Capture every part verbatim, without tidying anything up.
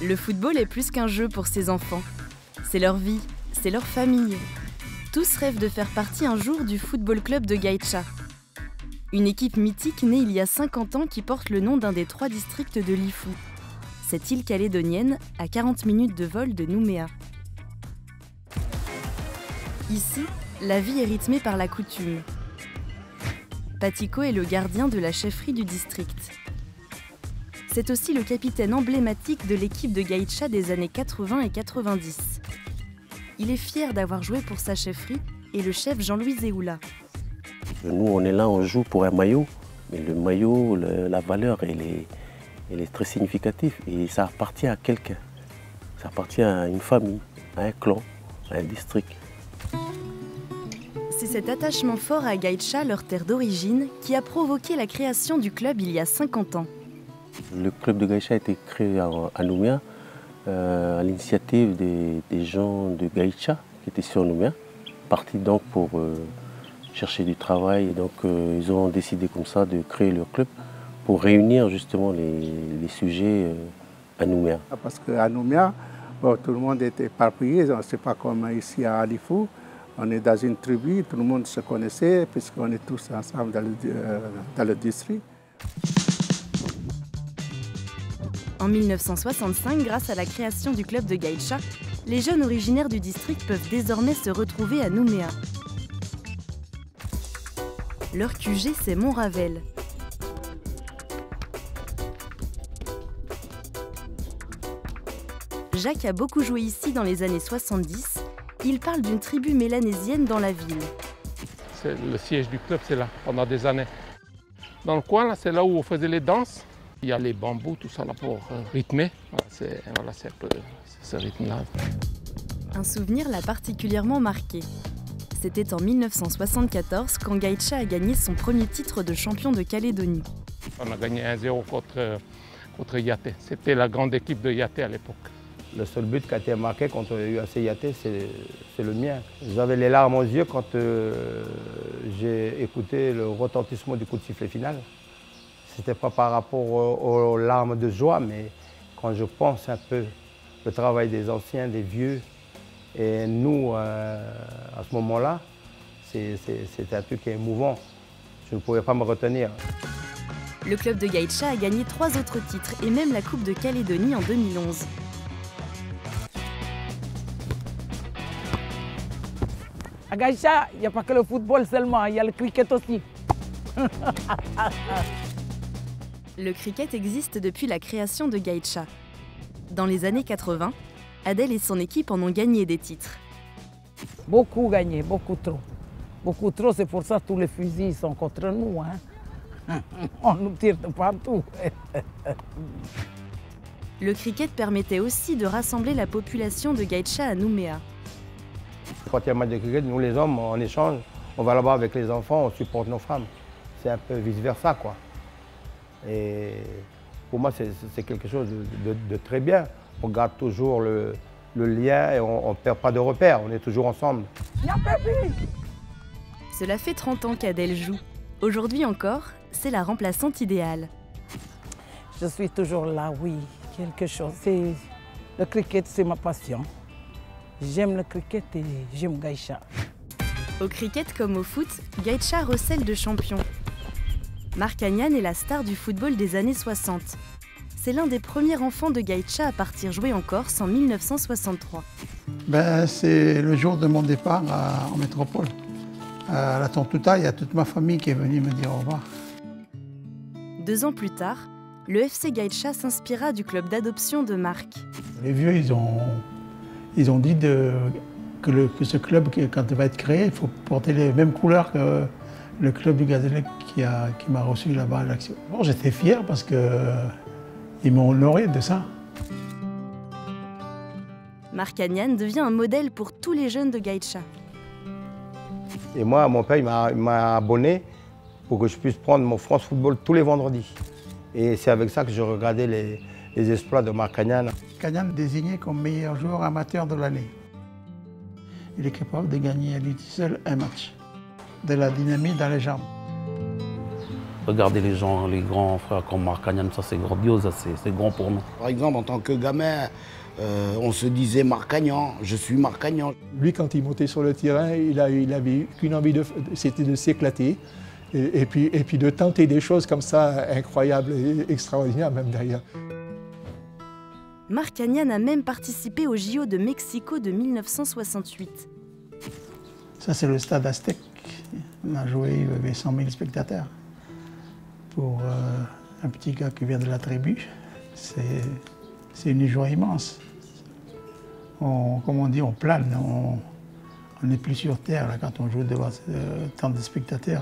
Le football est plus qu'un jeu pour ces enfants. C'est leur vie, c'est leur famille. Tous rêvent de faire partie un jour du football club de Gaïtcha. Une équipe mythique née il y a cinquante ans qui porte le nom d'un des trois districts de l'Ifou. Cette île calédonienne, à quarante minutes de vol de Nouméa. Ici, la vie est rythmée par la coutume. Patiko est le gardien de la chefferie du district. C'est aussi le capitaine emblématique de l'équipe de Gaïtcha des années quatre-vingts et quatre-vingt-dix. Il est fier d'avoir joué pour sa chefferie et le chef Jean-Louis Zéoula. Nous, on est là, on joue pour un maillot, mais le maillot, le, la valeur, elle est, elle est très significative et ça appartient à quelqu'un. Ça appartient à une famille, à un clan, à un district. C'est cet attachement fort à Gaïtcha, leur terre d'origine, qui a provoqué la création du club il y a cinquante ans. Le club de Gaïtcha a été créé à, à Nouméa euh, à l'initiative des, des gens de Gaïtcha qui étaient sur Nouméa, partis donc pour euh, chercher du travail. Et donc euh, ils ont décidé comme ça de créer leur club pour réunir justement les, les sujets euh, à Nouméa. Parce qu'à Nouméa, bon, tout le monde était éparpillé, c'est pas comme ici à Alifou. On est dans une tribu, tout le monde se connaissait puisqu'on est tous ensemble dans le, euh, dans le district. En mille neuf cent soixante-cinq, grâce à la création du club de Gaïtcha, les jeunes originaires du district peuvent désormais se retrouver à Nouméa. Leur Q G, c'est Montravel. Jacques a beaucoup joué ici dans les années soixante-dix. Il parle d'une tribu mélanésienne dans la ville. Le siège du club, c'est là, pendant des années. Dans le coin, là, c'est là où on faisait les danses. Il y a les bambous, tout ça là pour euh, rythmer. Voilà, c'est voilà, un peu ce rythme-là. Un souvenir l'a particulièrement marqué. C'était en mille neuf cent soixante-quatorze quand Gaïtcha a gagné son premier titre de champion de Calédonie. On a gagné un zéro contre, contre Yaté. C'était la grande équipe de Yaté à l'époque. Le seul but qui a été marqué contre U A C Yaté, c'est le mien. J'avais les larmes aux yeux quand euh, j'ai écouté le retentissement du coup de sifflet final. Ce n'était pas par rapport aux, aux larmes de joie, mais quand je pense un peu le travail des anciens, des vieux, et nous, euh, à ce moment-là, c'était un truc émouvant. Je ne pouvais pas me retenir. Le club de Gaïtcha a gagné trois autres titres et même la Coupe de Calédonie en deux mille onze. À Gaïtcha, il n'y a pas que le football seulement, il y a le cricket aussi. Le cricket existe depuis la création de Gaïtcha. Dans les années quatre-vingts, Adèle et son équipe en ont gagné des titres. Beaucoup gagné, beaucoup trop. Beaucoup trop, c'est pour ça que tous les fusils sont contre nous. Hein. On nous tire de partout. Le cricket permettait aussi de rassembler la population de Gaïtcha à Nouméa. Quand il y a un match de cricket, nous les hommes, on échange, on va là-bas avec les enfants, on supporte nos femmes. C'est un peu vice-versa, quoi. Et pour moi, c'est quelque chose de, de, de très bien. On garde toujours le, le lien et on ne perd pas de repères, on est toujours ensemble. Cela fait trente ans qu'Adèle joue. Aujourd'hui encore, c'est la remplaçante idéale. Je suis toujours là, oui, quelque chose. Le cricket, c'est ma passion. J'aime le cricket et j'aime Gaïtcha. Au cricket comme au foot, Gaïtcha recèle de champions. Marc Agnan est la star du football des années soixante. C'est l'un des premiers enfants de Gaïtcha à partir jouer en Corse en mille neuf cent soixante-trois. Ben, c'est le jour de mon départ à, en métropole. À la Tontouta, il y a toute ma famille qui est venue me dire au revoir. Deux ans plus tard, le F C Gaïtcha s'inspira du club d'adoption de Marc. Les vieux, ils ont, ils ont dit de, que, le, que ce club, quand il va être créé, il faut porter les mêmes couleurs que le club du Gazélec qui m'a qui reçu là-bas à l'Action. Bon, j'étais fier parce qu'ils m'ont honoré de ça. Marc Agnan devient un modèle pour tous les jeunes de Gaïtcha. Et moi, mon père, il m'a abonné pour que je puisse prendre mon France Football tous les vendredis. Et c'est avec ça que je regardais les, les exploits de Marc Agnan. Marc Agnan désigné comme meilleur joueur amateur de l'année. Il est capable de gagner à lui seul un match. De la dynamite dans les jambes. Regardez les gens, les grands frères comme Marcagnan, ça c'est grandiose, c'est grand pour nous. Par exemple, en tant que gamin, euh, on se disait Marcagnan, je suis Marcagnan. Lui, quand il montait sur le terrain, il, a, il avait qu'une envie, c'était de s'éclater. Et, et, puis, et puis de tenter des choses comme ça, incroyables et extraordinaires même d'ailleurs. Marcagnan a même participé au J O de Mexico de mille neuf cent soixante-huit. Ça c'est le stade Aztec. On a joué, il y avait cent mille spectateurs. Pour euh, un petit gars qui vient de la tribu, c'est une joie immense. On, comme on dit, on plane, on n'est plus sur terre là, quand on joue devant euh, tant de spectateurs.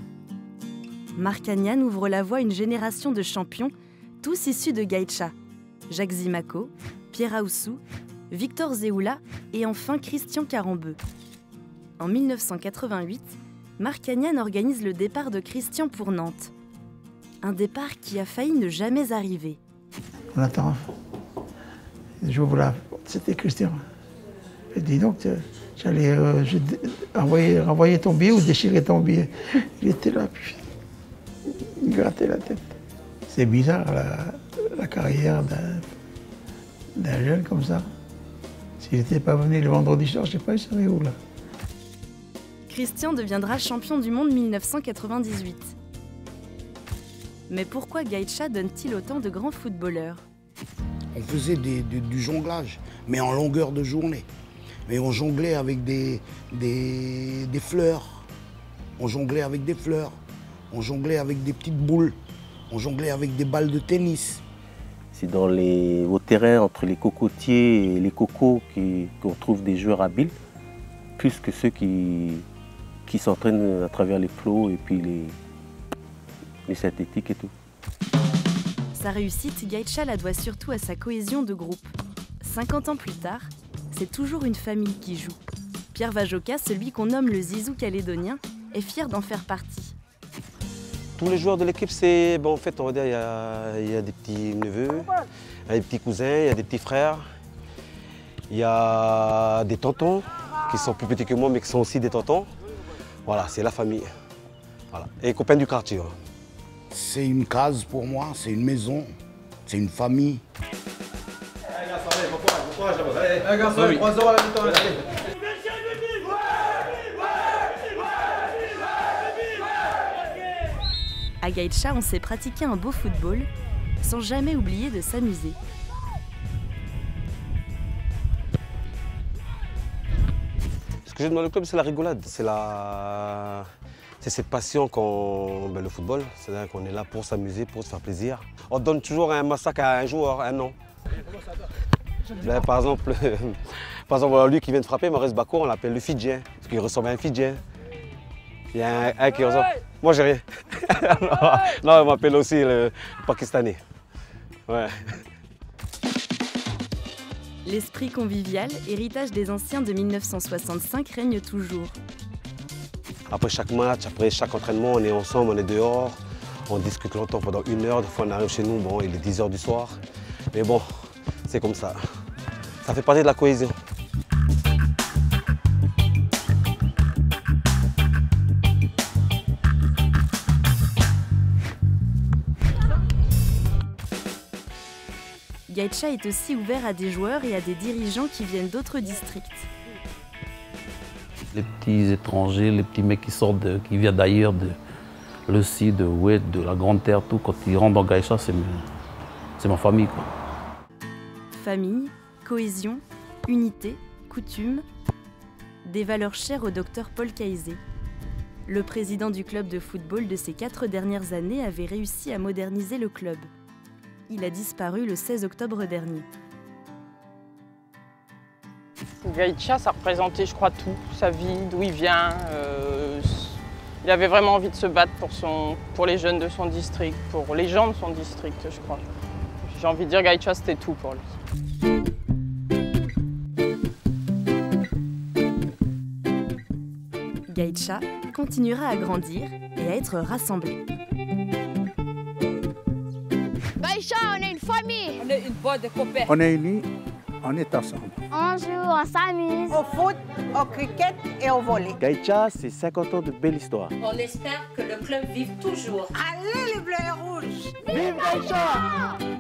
Marcagnan ouvre la voie à une génération de champions, tous issus de Gaïcha. Jacques Zimaco, Pierre Aoussou, Victor Zéoula et enfin Christian Carambeu. En mille neuf cent quatre-vingt-huit, Marcagnan organise le départ de Christian pour Nantes. Un départ qui a failli ne jamais arriver. On attend. J'ouvre la porte, c'était Christian. Je dis donc, j'allais euh, envoyer, renvoyer ton billet ou déchirer ton billet. Il était là, puis il grattait la tête. C'est bizarre, la, la carrière d'un jeune comme ça. S'il n'était pas venu le vendredi soir, je ne sais pas, il serait où là. Christian deviendra champion du monde mille neuf cent quatre-vingt-dix-huit. Mais pourquoi Gaïcha donne-t-il autant de grands footballeurs? On faisait des, des, du jonglage, mais en longueur de journée. Mais on jonglait avec des, des, des fleurs. On jonglait avec des fleurs. On jonglait avec des petites boules. On jonglait avec des balles de tennis. C'est dans les, au terrain, entre les cocotiers et les cocos qu'on trouve des joueurs habiles, plus que ceux qui, qui s'entraînent à travers les flots et puis les, les synthétiques et tout. Sa réussite, Gaïcha la doit surtout à sa cohésion de groupe. cinquante ans plus tard, c'est toujours une famille qui joue. Pierre Vajoka, celui qu'on nomme le Zizou calédonien, est fier d'en faire partie. Tous les joueurs de l'équipe, c'est, bon, en fait, on va dire, il y a, il y a des petits neveux, il y a des petits cousins, il y a des petits frères, il y a des tontons qui sont plus petits que moi, mais qui sont aussi des tontons. Voilà, c'est la famille. Voilà. Et les copains du quartier. Hein. C'est une case pour moi, c'est une maison, c'est une famille. À Gaïcha, on sait pratiquer un beau football sans jamais oublier de s'amuser. Ce que j'aime dans le club, c'est la rigolade, c'est la... c'est cette passion qu'on... Ben, le football, c'est-à-dire qu'on est là pour s'amuser, pour se faire plaisir. On donne toujours un massacre à un joueur, un nom. Ben, par exemple, par exemple, lui qui vient de frapper, Maurice Bako, on l'appelle le Fidjien, parce qu'il ressemble à un Fidjien. Il y a un, un qui ressemble. Moi, j'ai rien. non, on m'appelle aussi le Pakistanais. Ouais. L'esprit convivial, héritage des anciens de mille neuf cent soixante-cinq, règne toujours. Après chaque match, après chaque entraînement, on est ensemble, on est dehors, on discute longtemps pendant une heure. Des fois, on arrive chez nous, bon, il est dix heures du soir. Mais bon, c'est comme ça. Ça fait partie de la cohésion. Gaïcha est aussi ouvert à des joueurs et à des dirigeants qui viennent d'autres districts. Les petits étrangers, les petits mecs qui sortent, de, qui viennent d'ailleurs, de le Cid, de Oued, de la Grande Terre, tout, quand ils rentrent dans Gaïcha, c'est ma famille, quoi. Famille, cohésion, unité, coutume, des valeurs chères au docteur Paul Caizé. Le président du club de football de ces quatre dernières années avait réussi à moderniser le club. Il a disparu le seize octobre dernier. Gaïcha, ça représentait, je crois, tout. Sa vie, d'où il vient. Euh, il avait vraiment envie de se battre pour, son, pour les jeunes de son district, pour les gens de son district, je crois. J'ai envie de dire Gaïcha, c'était tout pour lui. Gaïcha continuera à grandir et à être rassemblé. Gaïcha, on est une famille. On est une bande de copains. On est unis on est ensemble. On joue, on s'amuse. Au foot, au cricket et au volley. Gaïcha, c'est cinquante ans de belle histoire. On espère que le club vive toujours. Allez les bleus et rouges! Vive Gaïcha!